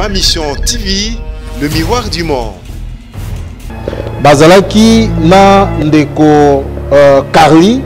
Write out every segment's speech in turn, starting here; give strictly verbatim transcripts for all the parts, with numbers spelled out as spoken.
Ma Mission T V, le miroir du monde. Bazalaki na ndeko uh, Carly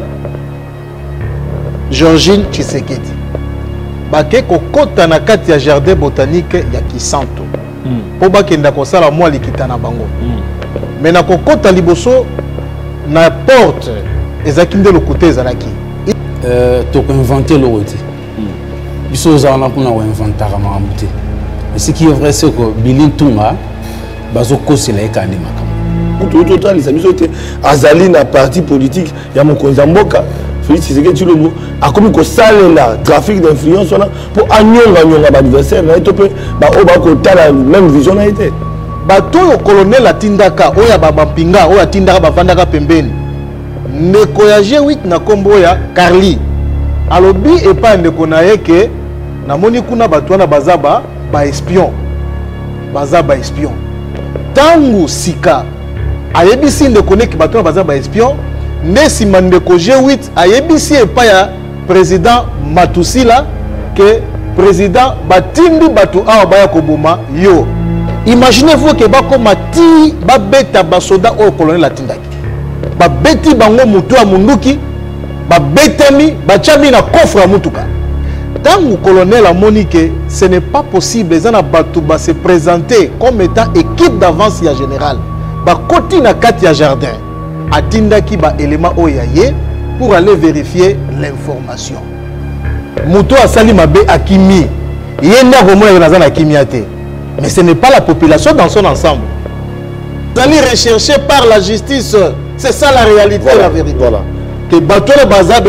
Georgine Tshisekedi bake kokota na kati ya jardin botanique ya Kisanto mm. po bakenda kosala mwa likita na bango mm. mais na kokota liboso na porte ezaki nde lokote ezalaki euh to ko inventer le route biso zana kuna wa inventara makambo te mais ce qui est vrai c'est que Billy Tunga bazo kosela ekandi makambo tout total ça biso te azali na parti politique ya mokonza mboka Félix Tshisekedi Tshilombo a commis ko salela trafic d'influence pour anyonga nyonga ba adversaire na etopé ba o ba ko tala même vision na été bato yo colonel atindaka oya baba mpinga oya tindaka bavandaka pembeni ndeko ya G huit na kombo ya Carly alobi epa ndeko na yeke namoni kuna bato wana bazaba ba espion bazaba espion tangu sika ayebisi ndeko neki bato wana bazaba espion nesi mandeko G huit ayebisi epa ya président Matusila que président batindi bato awa baya koboma yo. Imaginez-vous que bako mati babeta basoda au colonel atindaki babeti bango mutu ya munduki babetami bachami na coffre ya mutuka tangu colonel amoni que ce n'est pas possible les ana bato ba se présenter comme étant équipe d'avance ya général bakoti na kati ya jardin atindaki ba élément oyaye pour aller vérifier l'information mutu asali mabe akimi yenda komona na zana kimiate. Mais ce n'est pas la population dans son ensemble. Vous allez rechercher par la justice. C'est ça la réalité, voilà, la vérité. Voilà. Que bateau le bazar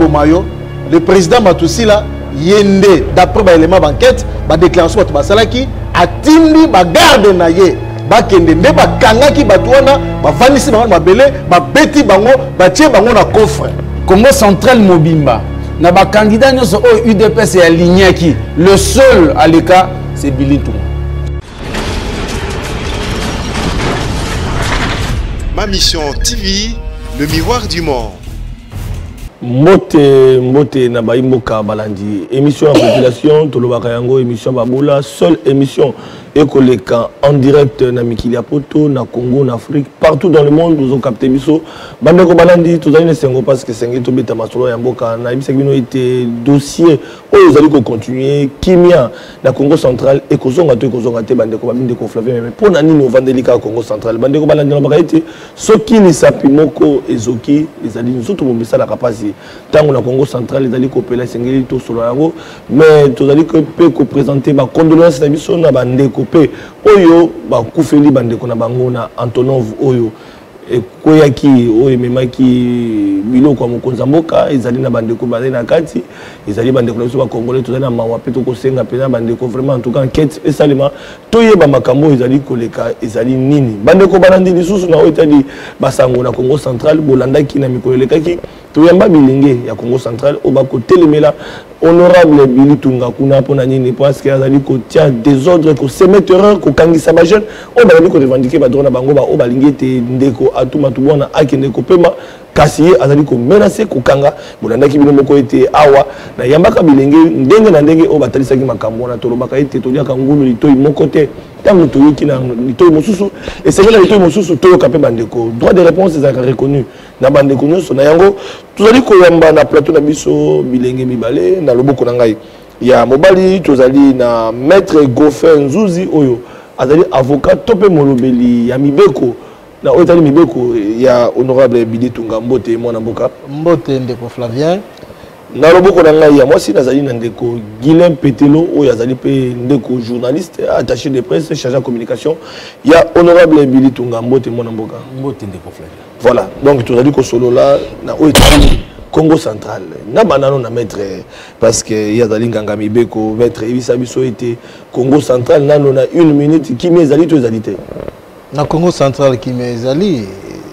le président Matusila yende d'après l'élément d'enquête, la déclaration de Basalaki a tindi ba garde naye ba kende ne ba kangaki batwana ba vanisi bango mabele ba beti bango ba tie bango na coffre. Congo central Mobimba na ba candidat nyoso o U D P S est aligné qui le seul à l'écart c'est Billy Tunga. Ma Mission T V, le miroir du monde. Mote mote na baimboka balandi émission en population tolobaka yango émission babola seule émission ekoleka en direct na mikili ya poto na Congo na Afrique partout dans le monde nous ont capté biso bandeko balandi tozali ne sengo parce que sengi to beta masolo ya mboka na ibisa bino été dossier oyo zali ko continuer kimia na Congo central et kozonga to kozonga te bandeko babinde ko Flavien mais pour nani no vandelika Congo central bandeko balandi na bakaite soki ni sapimoko ezoki ezali nzoto bombisa la capacité tango na Congo central ezali ko pela sengeli to solo yango mais tozali ko pe ko présenter ba condoléances na biso na bandeko pe oyo ba kufeli bandeko na bango na Antonov oyo ekoyaki oyo memaki biloko ya mokonza mboka ezali na bandeko bazali na kati ezali bandeko na biso ba congolais tozali na mawa pe to kosenga pena bandeko vraiment en tout cas enquête esalema toyeba makambo ezali koleka ezali nini bandeko balandi lisusu na oyo etali basango na Congo central bolandaki na mikolo elekaki toyamba bilenge ya Congo central o ba kotelemela honorable Billy Tunga kuna pona nini parce que azali ko tia désordre ko semer terreur ko kangisa ba jeune o ba ko revendiquer ba drona bango ba o ba lingete ndeko atuma tubona akende ko pema kasi azali ko menacer ko kanga bolandaki bino moko ete awa na yambaka bilenge ndenge na ndenge o batalisaki makambo na tolobaka ete toliaka ngulu litoyi moko te tango toyoki na litoyi mosusu et c'est vrai la litoyi mosusu toyoka pe bandeko droit de réponse ezalaka reconnu na bandeko nyonso na yango tozali koyamba na plateau na biso bilenge mibale na loboko na ngai ya mobali tozali na maître Goffin Nzuzi oyo azali avocat tope molobeli ya mibeko na otali mibeko ya honorable Billy Tunga mbote mwana mboka mbote ndeko Flavien na loboko na ngai ya mwasi nazali na ndeko Guilain Petelo oyo azali pe ndeko journaliste attaché de presse chargé de communication ya honorable Billy Tunga mbote mwana mboka mbote ndeko Flavien. Voilà donc tozali ko solo là na otali Congo central na banano na maître parce que ya zali nganga mibeko maître ebisa biso été Congo central nano na une minute kimi ezali to ezali te na Congo central kimi ezali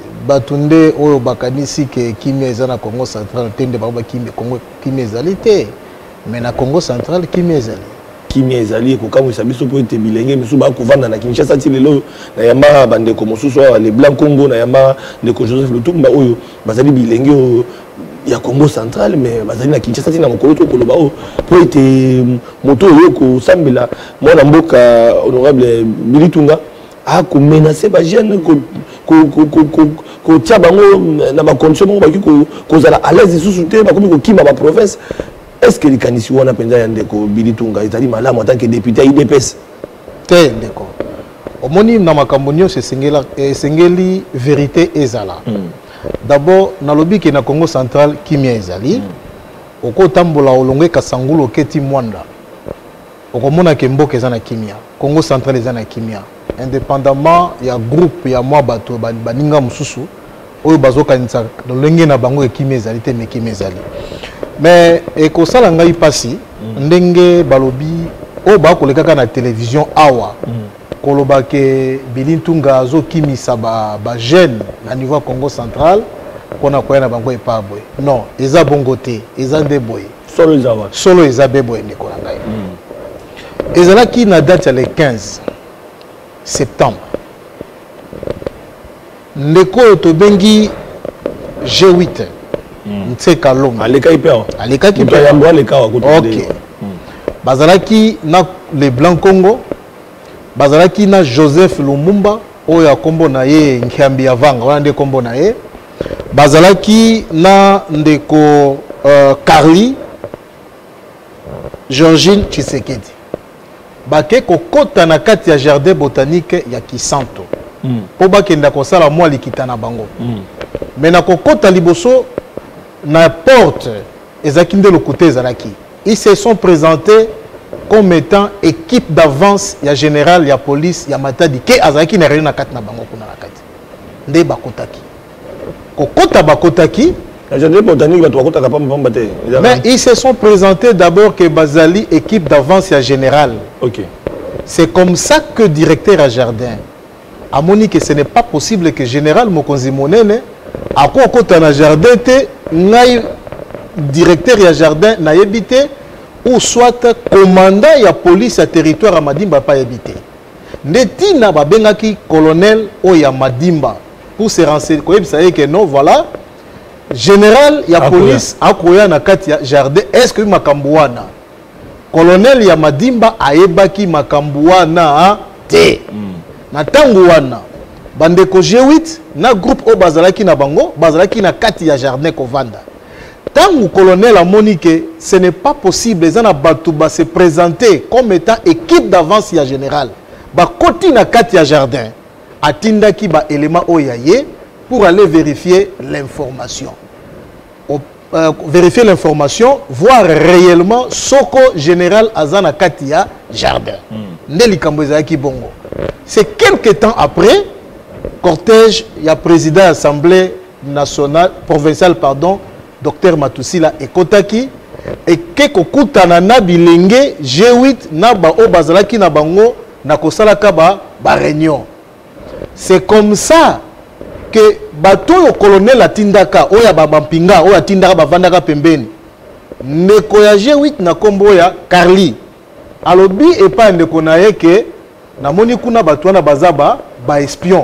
batunde oyo bakanisi ke kimi ezana Congo central tende ba kimi Congo kimi ezali te mais na Congo central kimi ezali kimi ezali ko kamwisa biso po ete bilenge misu ba kovanda na Kinshasa ti lelo na yamba bande ko mosusu les blancs Congo na yamba ndeko Joseph Lutumba oyo bazali bilenge il y a Congo central mais bazali na Kinshasa tina mokolo to koloba o po ete moto yoko sambela mwana mboka honorable Bilitunga a ko menacer ba jeune ko ko ko ko ko tia bango na ba condition bango ba ko ko zala à l'aise sous souté ba komi ko kima ba province. Est-ce que les kanisi wana penza ya ndeko Bilitunga ezali malamu en tant que député I D P S te ndeko omoni na makambo nyonso esengeli esengeli vérité ezala. D'abord nalobi ke na Congo central kimia ezali oko tambola olongwe kasangulu oketi mwanda okomona ke mboka eza na kimia. Congo central eza na kimia indépendamment ya groupe ya mwa bato baninga mususu oyo bazokanisa lolenge na bango ekimia ezali te mais kimia ezali. Mais ekosala ngai pasi ndenge balobi oyo bakolekaka na télévision awa koloba ke Bilitunga zo kimisa ba ba jeune na niveau Congo central pona koya na bango epa boy. Non, eza bongo te, eza nde boy. Solo eza wa. Solo eza be boy ndeko na ngai. Ezalaki na date ya le quinze septembre. Ndeko to bengi G huit. Ntseka Longa. Aleka ipeo. Aleka ki pe yambo aleka wa kutu. OK. Bazalaki na les Blancs Congo. Bazalaki na Joseph Lumumba oyo kombo na ye Nkiambi ya Vanga wana nde kombo na ye. Bazalaki na ndeko uh, Carly Georgine Tshisekedi. Bake kokota na kati ya jardin botanique ya Kisanto. Mm. Po bakenda kosala mwa likita na bango. Mm. Mais na kokota liboso na porte ezaki nde le côté ezalaki. Ils se sont présentés comme étant équipe d'avance ya général ya police ya Matadi ke azaki na réunion na kati na bango kuna na kati. Nde bakotaki. Kokota bakotaki. Mais ils se sont présentés d'abord que Bazali équipe d'avance ya général. OK. C'est comme ça que directeur à jardin a moni que ce n'est pas possible que général Mokonzi Monene a kokota na jardin te ngai directeur ya jardin na yebité ou soit commandant ya police à territoire à Madimba pas habité. Netina babengaki colonel o ya Madimba pour se renseigner ko yebisa que non voilà général ya police akoya na kati ya jardin est-ce que makambuana colonel ya Madimba ayebaki makambuana te na tango wana bandeko G huit na groupe o bazalaki na bango bazalaki na kati ya jardin kovanda. Tant colonel a moniqué, ce n'est pas possible. Les Batouba se présenter comme étant équipe d'avance ya général. Ba koti na kati ya jardin. Atinda ki ba élément oyaye pour aller vérifier l'information. Euh, vérifier l'information, voir réellement soko général azana kati ya jardin. Ndeli kamboza ki bongo. C'est quelques temps après cortège ya président de l'Assemblée nationale provinciale pardon docteur Matusila ekotaki et keko kutana na bilenge G huit na ba o bazalaki na bango na kosalaka ba ba réunion. C'est comme ça que bato yo colonel atindaka oya ba bampinga oya tindaka bavandaka pembeni ndeko ya G huit na kombo ya Carly alobi epa ndeko na yeke na moni kuna bato wana bazaba ba espion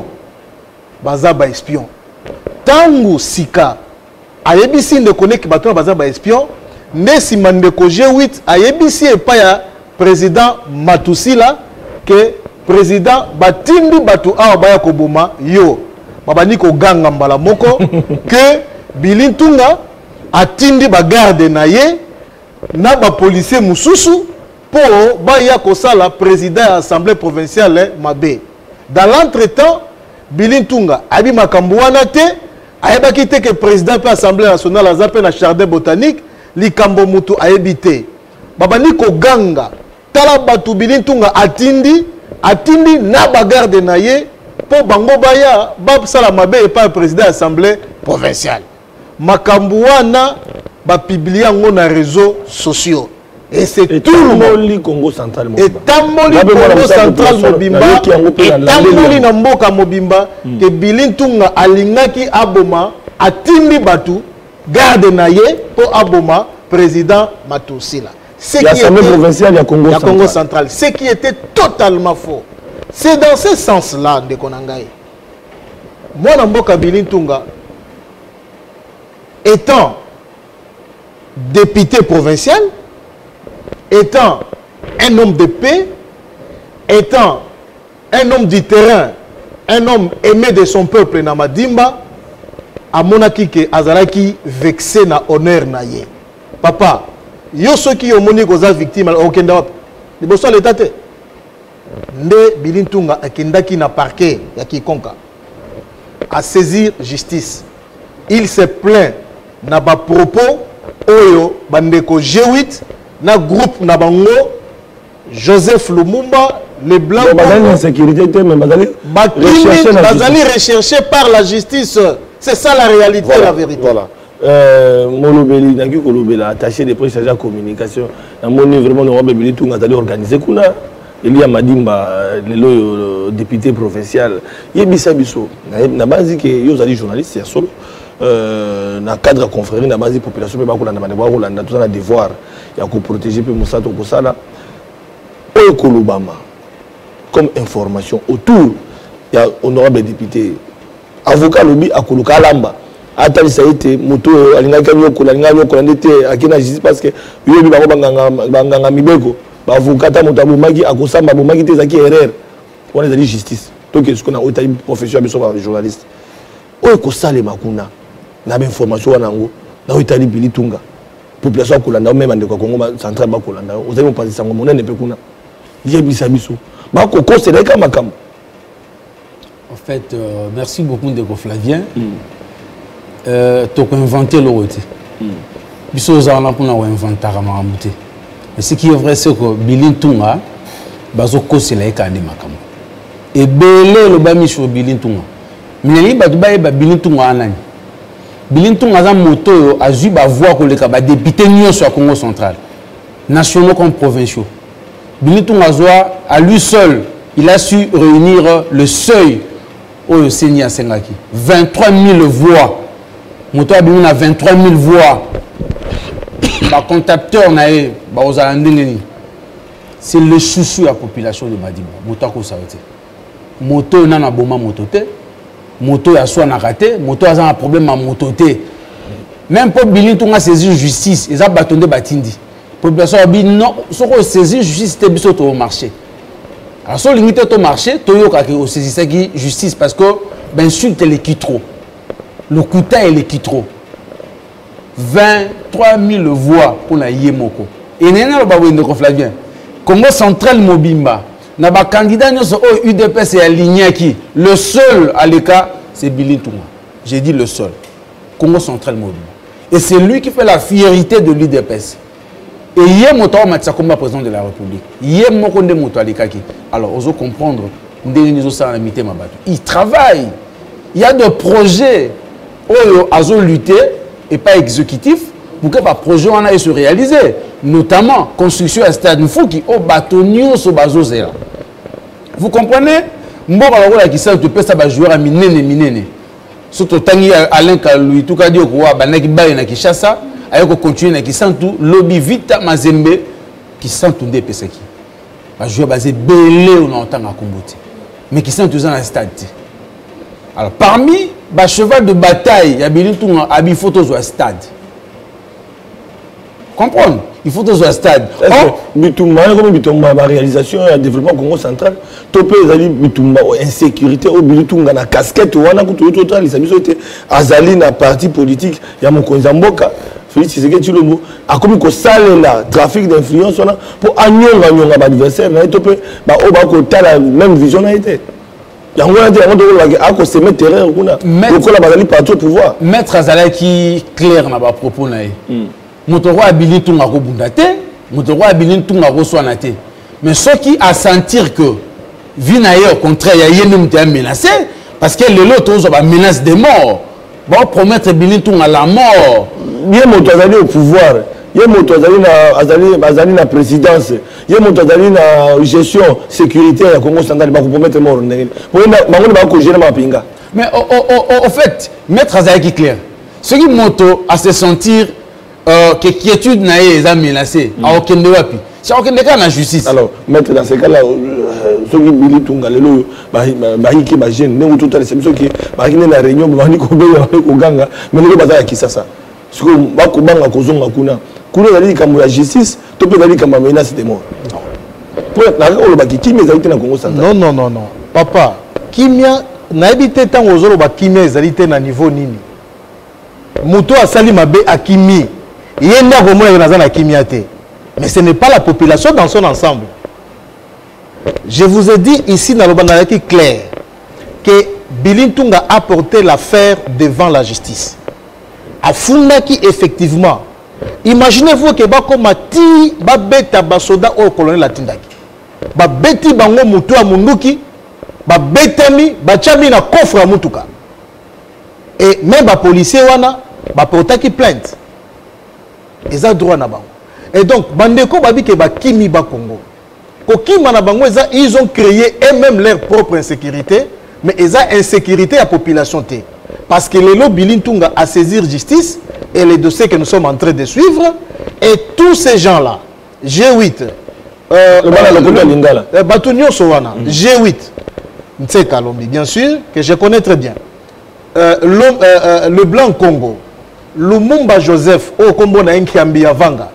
bazaba espion tangu sika ayebisi ndeko neki bato na bazaba espion nesi mandeko G huit ayebisi epa ya président Matusila que président batindi bato awa baya koboma yo babani ko ganga mbala moko que Bilitunga atindi ba garde na ye na ba policier mususu po baya kosala président ya assemblée provinciale mabe. Dans l'entretemps Bilitunga abi makambo wana te ayebaki te que président pe assemblée nationale azape na jardin botanique likambo mutu ayebite babani ko ganga tala batu Bilitunga atindi atindi na ba garde na ye po bango baya bab sala mabe pa président assemblée provinciale makambo wana ba publier ngo na réseaux sociaux et c'est tout le monde Congo central et tamboli Congo central mobimba et tamboli na mboka mobimba que Bilitunga alingaki aboma atindi batu garde na ye po aboma président Matusila. Ce qui était provinciale ya Congo, Congo central, ce qui était totalement faux. C'est dans ce sens-là de Konangaï. Moi, Namboka Bilitunga, étant député provincial, étant un homme de paix, étant un homme du terrain, un homme aimé de son peuple na Madimba, a monaki ke azalaki vexé na honneur na ye. Papa, yo ceux qui ont moni koza victime au kenda wap. De bosso l'état te. Nde Bilintunga akendaki na parquet ya kikonka. À saisir justice. Il se plaint na ba propos oyo bandeko G huit na groupe na bango Joseph Lumumba les blancs en sécurité mais bazali recherché par la justice. C'est ça la réalité, voilà, la vérité. Voilà. Euh, Molobeli naki kolobela attaché de presse à la communication. Na moni vraiment no babeli tout ngazali organiser kuna il y a Madimba le député provincial. Yebisa biso na base que yo zali journaliste ya solo. Euh, na cadre confrérie na base population pe bakolanda bandebo bakolanda tout ça na devoir ya ko protéger pe musato ko sala o kolobama comme information autour ya honorable député avocat lobby akoluka lamba atali ça été moto alinga kanyo ko alinga nyo ko ndete akina justice parce que yo bi bango banganga banganga mibeko ba avocat ta moto abomaki akosamba bomaki te zaki erreur on est justice donc ce qu'on a otali profession biso ba journaliste o ko sale makuna na ba information wana ngo na otali Bilitunga population kolanda même ande ko Congo central ba kolanda ozali mo passer sango monene pe kuna yebisa biso ba ko ko c'est ka makam. En fait, euh, merci beaucoup de Flavien. Mm. Euh, tu as inventé le route. Il faut inventer le Mais ce qui est vrai, c'est que Bilintunga, Bazoko, c'est la Ekane Makam. Et Belé, le Bami sur Bilintunga. Mais il y a Bilintunga Anani. Bilintunga a un moto, a eu la voix que les députés sur le Congo central, nationaux comme provinciaux. Bilintunga à lui seul, il a su réunir le seuil. Oh, Seigneur Sengaki. vingt-trois mille voix. Moto a vingt-trois mille voix. Le contacteur, c'est le chouchou de la population de Madimba. Moto a sauté. Moto n'a pas de moto. Moto a soit raté. Moto a un problème à moto. Même pour Bilintunga saisir justice, ils ont bâtonné Batindi. La population a dit non, ce qu'on saisit justice, c'était au marché. Alors, si on limite au marché, on saisit la justice parce que l'insulte est qui trop. Le couteau est qui trop. vingt-trois mille voix pour la Yemoko. Et il y a un Flavien. Congo central Mobimba. Il y a un candidat au U D P S et aligné qui. Le seul à l'écart, c'est Bilintunga. J'ai dit le seul. Congo central Mobimba. Et c'est lui qui fait la fierté de l'U D P S. Et il y a un combat président de la République. Il y a un alors, on doit comprendre. Il travaille. Il y a des projets où ils ont lutté et pas exécutifs pour que les projets se réalisent. Notamment, construction à stade Mfouki au bâtonnier sur Bazozera. Vous comprenez? Mbora qui sait que peut ça va jouer à minene minene. Surtout Tangi Alain Kalui, tout cas dit que Banaki Baye na Kishasa. Ayo continuer qui sent tout lobby Vita Mazembe qui sent tout des pesaki. Ba jouer basé belé on entend à Kombote. Mais qui sent tout dans la stade. Alors parmi ba cheval de bataille, il y a Bilintunga abi photos au stade. Comprendre? Il faut tous au stade. Bitumba, comme Bitumba, la réalisation et le développement Congo central, topé les Bitumba, insécurité, au Bitumba, la casquette, on a tout total, les amis ont été azali na parti politique, il y a mon Konzamboka. Félix Tshisekedi Tshilombo a commis que ça là trafic d'influence pour annoncer annoncer l'adversaire mais topé ba o ba ko la même vision n'a été yango na yango do la a ko se mettre terrain kuna ko la bazali parti au pouvoir maître azalaki clair na ba propos na ye moto roi Bilintunga ko bundate moto roi Bilintunga ko soinate mais ceux qui a sentir que vina au contraire ya yene muté menacé parce que le lot aux ba menace de mort va promettre Bilintunga la mort. Il y a mon au pouvoir, il y a mon na présidence, il y a mon na gestion sécuritaire Congo central pour promettre mort. Mais au fait, maître Azaki clair, ce qui moto à se sentir euh, que quiétude n'a pas menacé, à aucun de wapi. C'est aucun cas la justice. Alors, maître dans ce cas-là, ceux qui Bilintunga, les lots, bah qui bah gêne, nous tout à l'heure, c'est ceux qui bah qui n'est la réunion, bah ni qu'on veut qu'on gagne, mais nous bah ça qui ça ça. Ce que bakobanga kozonga kuna. Kuna ezali likambo ya justice, to pe ezali likambo ya menace de mort. Pour la oloba ki kimia ezali te na Congo central. Non non non non. Papa, kimia nayebi te ntango ozoloba kimia ezali te na niveau nini. Moto asali mabe akimi. Ye nda komona naza na kimia te. Mais ce n'est pas la population dans son ensemble. Je vous ai dit ici dans le Banaraki clair que Bilintunga a porté l'affaire devant la justice. Afunda qui effectivement, imaginez-vous que Bakomati, Babeta Basoda au colonel Latindaki. Babeti Bango Mutu a Munduki, Babetami, Bachami na coffre à Mutuka. Et même les policiers wana, Baportaki plainte. Ils ont droit na bango. Et donc, Bandeko Babi ke Bakimi Bakongo. Ils ont créé eux-mêmes leur propre insécurité, mais ils ont insécurité à la population. Parce que les lobbies Bilintunga à saisir justice et les dossiers que nous sommes en train de suivre, et tous ces gens-là, G huit, euh, Batunio Sowana, G huit, Ntse Kalombi, bien sûr, que je connais très bien, euh, le, euh, euh, le Blanc Congo, Lumumba Joseph, au Combo na Nkiambi Avanga,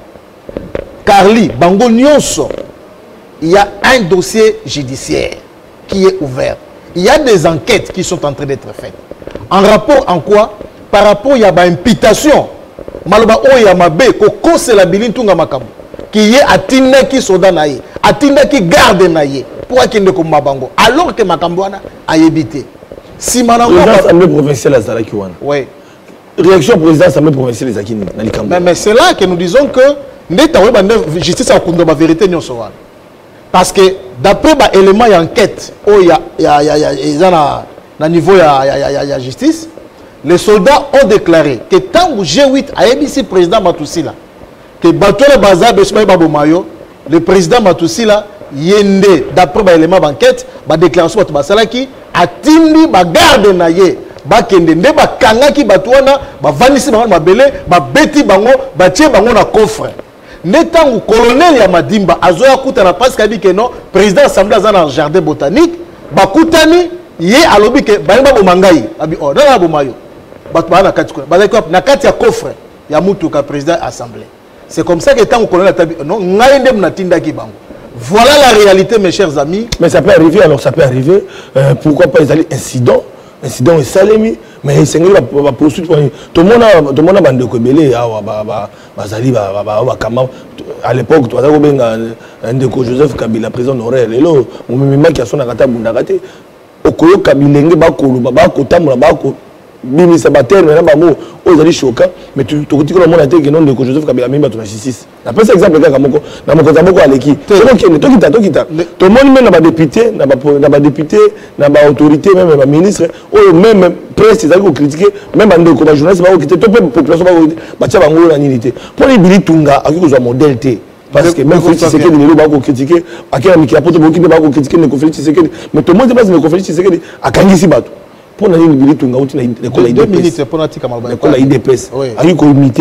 Carly, Bango Nyonso, il y a un dossier judiciaire qui est ouvert. Il y a des enquêtes qui sont en train d'être faites. En rapport en quoi? Par rapport il y a une imputation. Maloba o ya mabe ko kose la Bilintunga makamu. Qui est atinda qui soda naye, atinda qui garde naye pour akende ko mabango. Alors que makambwana a évité. Si manango l'Assemblée provinciale à Zalakiwana. Oui. Réaction président de l'Assemblée provinciale des Akini. Mais, mais c'est là que nous disons que n'eta la justice a la vérité nyosowana. Parce que d'après les éléments d'enquête il y a, y a, y a, y a, y a, y a niveau de la justice, les soldats ont déclaré que tant que G huit a émis président Matousila, que Batola Baza Besmaï Babomayo, le président Matousila, Yende, d'après les éléments d'enquête, la déclaration de Basalaki, a tindi ba garde naye, ba kende nde ba kangaki batouana, ba vanisi bango ba belé, ba beti bango, ba tie bango na coffre. Netangu le colonel Yamadimba azoya kutana parce qu'il dit que non président assemblée dans le jardin botanique bakutani ye alobi ke balimba bomangai abi oh na bomayo batu bana kati ko bazaki na kati ya coffre ya mutu ka président assemblée. C'est comme ça que tant le colonel tabi non ngai ndem na tindaki bango. Voilà la réalité mes chers amis. Mais ça peut arriver, alors ça peut arriver euh, pourquoi pas les incidents incident est salemi mais c'est nga ba poursuite tout le monde tout le monde bande ko belé awa ba ba bazali ba ba ba kama à l'époque toi ko benga ndeko Joseph Kabila président honoraire lelo mumima ki asona kata bunda kate okoyo kabilenge ba ko ba ko tamula ba ko bimi sabater mais ba mo ozali choquant mais tu tu ko le monde a que non ndeko Joseph Kabila mimba to na justice na pesa exemple kaka moko na moko za moko aleki donc to kita to kita tout le monde même na ba député na ba na ba député na ba autorité même ba ministre ou même presse ils ont critiqué même en ndeko ba journaliste ba ko kité to pe population ba ba tia bango na nilité pour les Bilintunga aki ko zo modèle té parce que même Félix Tshisekedi les ba ko critiquer akela mikila poto ba ko ba ko critiquer ndeko Félix Tshisekedi mais tout le monde passe ndeko Félix Tshisekedi akangisi bato pour nous Bilintunga outi na l'école deux minutes pour nous tika malba l'école I D P S aki ko imiter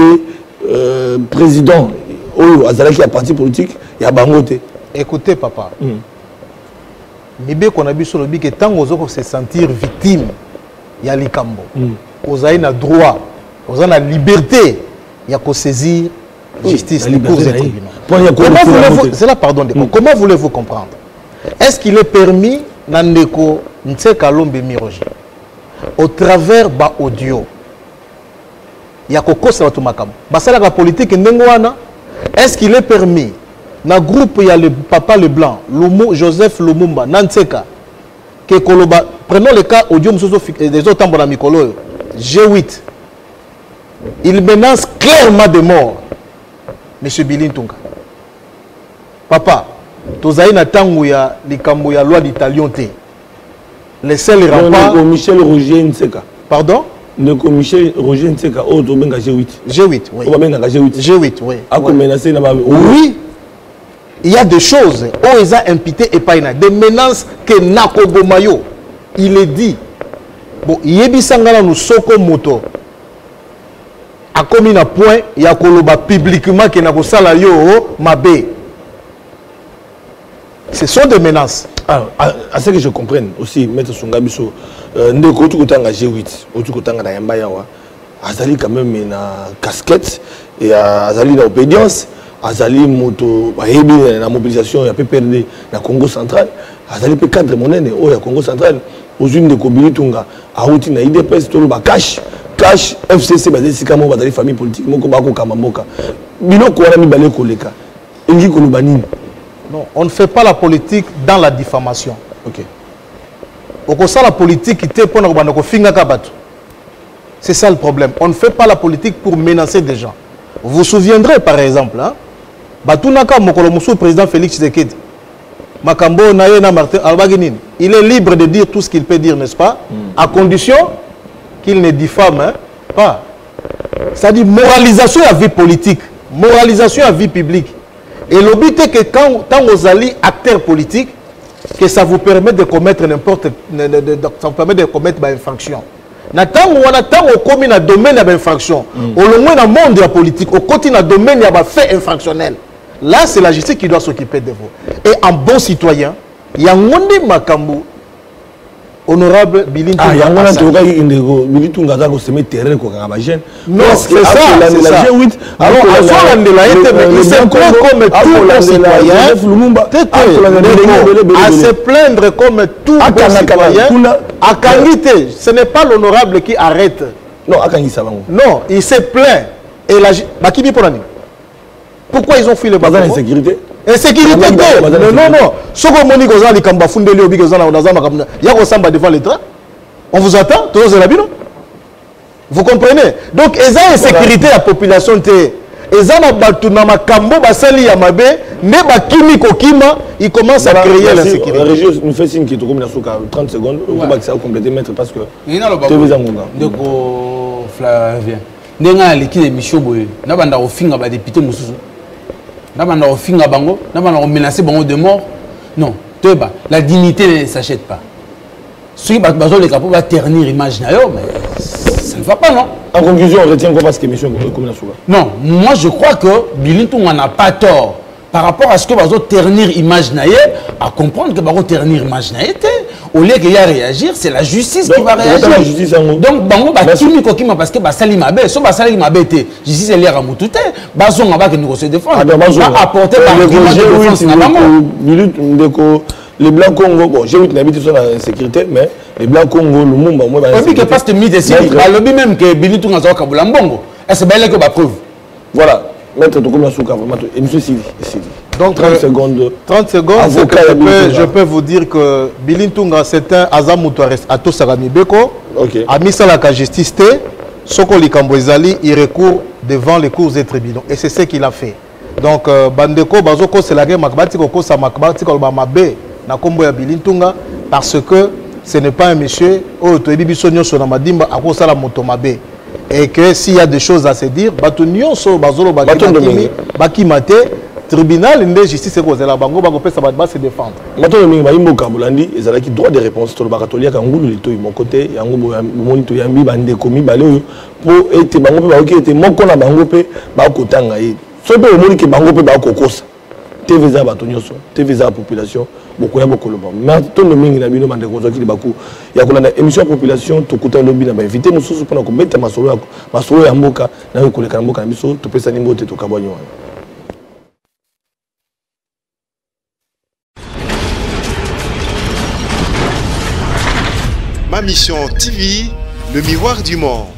euh président oyo azalaki ya parti politique ya bangote. Écoutez papa mibe qu'on a biso lobi que tant aux se sentir victime ya likambo ozali na droit ozali na liberté ya ko saisir justice les cours et tribunaux. C'est là pardon comment voulez-vous comprendre? Est-ce qu'il est permis nandeko Ntse Kalombe Miroji au travers ba audio ya kokosa watu makamu basala la politique ndengwana? Est-ce qu'il est permis na groupe il y a le papa Leblanc Lumu Joseph Lumumba Nanseka que Koloba prenons le cas audio des autres tambona mikolo G huit il menace clairement de mort monsieur Bilintunga papa tozali na tangu ya likambo ya loi d'Italion te les seuls remparts Michel Roger Nseka pardon ndeko Michel Roger Nseka o to benga G huit G huit oui o ba benga G huit G huit oui a ko menacer na ba oui il y a des choses où ils ont imputé et pas des menaces que Nakobomayo il est dit bon yebi sangala nous soko moto a commis un point il y a koloba publiquement que nako sala yo mabe. Ce sont des menaces. Ah, à, à ce que je comprenne aussi, Maître Sungabiso, ndeko tu kutanga G huit, tu kutanga na yamba yawa, azali quand même une casquette et azali une obédience, azali moto la mobilisation ya P P R D na Congo central, azali pe cadre monene au ya Congo central, aux unes de Kobili Tunga, a outi na I D P S tolo ba cash, cash F C C bazali sikamo bazali famille politique moko bako kamamboka. Bino ko wana mibale koleka. Ingi koloba nini? Non, on ne fait pas la politique dans la diffamation. OK. Au ça la politique qui était pour nous finga kabato. C'est ça le problème. On ne fait pas la politique pour menacer des gens. Vous vous souviendrez par exemple, hein, Batunaka Mokolomusu, président Félix Tshisekedi, Makambo Nayena Martin Albaguinin, il est libre de dire tout ce qu'il peut dire, n'est-ce pas, mm. à condition qu'il ne diffame hein, pas. C'est-à-dire moralisation à vie politique, moralisation à vie publique. Et le but est que quand, quand vous allez acteurs politiques, que ça vous permet de commettre n'importe, ça vous permet de commettre une infraction. Natang on attend au commun dans domaine de l'infraction. Au moins dans le monde de la politique, au côté dans le domaine de fait infractionnel. Là, c'est la justice qui doit s'occuper de vous. Et en bon citoyen, il y a un monde makambu honorable Billy Tunga. Ah, il y a un monde qui Billy Tunga qui se met terrain pour un jeune. Non, c'est ça. C'est ça. Alors, à ce moment-là, il se plaint comme tout bon citoyen. À se plaindre comme tout bon citoyen. À Kangité, ce n'est pas l'honorable qui arrête. Non, à Kangité, ça va. Non, il se plaint. Et la Bakimi pour l'année. Pourquoi ils ont fui le bazar? Insécurité. Insécurité. Non, non, non. Ce que Moni Gozan, les Kamba Fundeli, Obi Gozan, il y a Rosamba devant les trains. On vous attend, tous les habitants. Vous comprenez? Donc, ils ont insécurité la population. Ils ont battu ma Kambo, Basali Yamabe, Neba Kimi Kokima, ils commencent à créer l'insécurité. La région nous fait signe qu'il y a trente secondes. On va compléter maître parce que. Il y a le Donc, Flavien. Il y a l'équipe de Michel Boye. Il y a des députés Moussou. Il y a des finga bango, il y a des menacés bango de mort. Non, la dignité ne s'achète pas. Ceux qui ont capable de ternir l'image, mais ça ne va pas, non? En conclusion, on retient quoi parce que mission comme Non, moi je crois que Billy Tunga n'a pas tort par rapport à ce que va ternir l'image à comprendre que va ternir l'image au lieu qu'il y a à réagir, c'est la justice qui va réagir. La justice, donc, bango ba kimi kokima parce que ba sali mabe, so ba sali mabe te, justice elle est à mutute, ba zonga ba que nous se défendre. Ba apporter par argument de défense na bango. Les Blancs Congo, bon, j'ai eu une habitude sur la sécurité, mais les Blancs Congo, le monde, moi, on dit que parce que mythe ici, le lobby même que Billy Tunga Zawa Kabula Mbongo, est-ce que c'est que ba preuve? Voilà, maître Tokouna Souka, vraiment, et monsieur Sidi. Donc, trente secondes. trente secondes, avocat, je, peux, je peux vous dire que Billy Tunga, c'est un Azamoutoires à Tosarami Beko, a mis ça la justice, Soko Likamboizali, il recourt devant les cours et tribunaux. Et c'est ce qu'il a fait. Donc, Bandeko, Bazoko, c'est la guerre, Makbati, Koko, Samakbati, Kolbamabe, na kombo ya Billy Tunga, parce que ce n'est pas un monsieur, oh, tu es Bibisonio Sonamadimba, à cause de la motomabe. Et que s'il y a des choses à se dire, Batunio, so, Bazolo, Bakimate, Bakimate, tribunal, une justice, c'est quoi? C'est la bango, Bago, ça va se défendre. Maintenant, le Mimbo Kabulandi, ils ont qui droit de réponse. Tout le Bakatolia, Kangou, le Toy, mon côté, Yango, Monito Yambi, Bande, Komi, Baleo, pour être Bango, qui était mon con à Bango, Bakotanga. Ce peu au monde qui Bango, Bakokos. T V Z Batonioso, T V Z population, beaucoup y a beaucoup de monde. Mais tout le monde a mis le monde de Kozaki de Bakou. Il y a une émission population, tout le monde a invité nous tous pour nous mettre ma solo, ma solo à Mboka, na yo koleka Mboka na biso, to pesa nimbo te to kabonyo. Ma mission T V, le miroir du monde.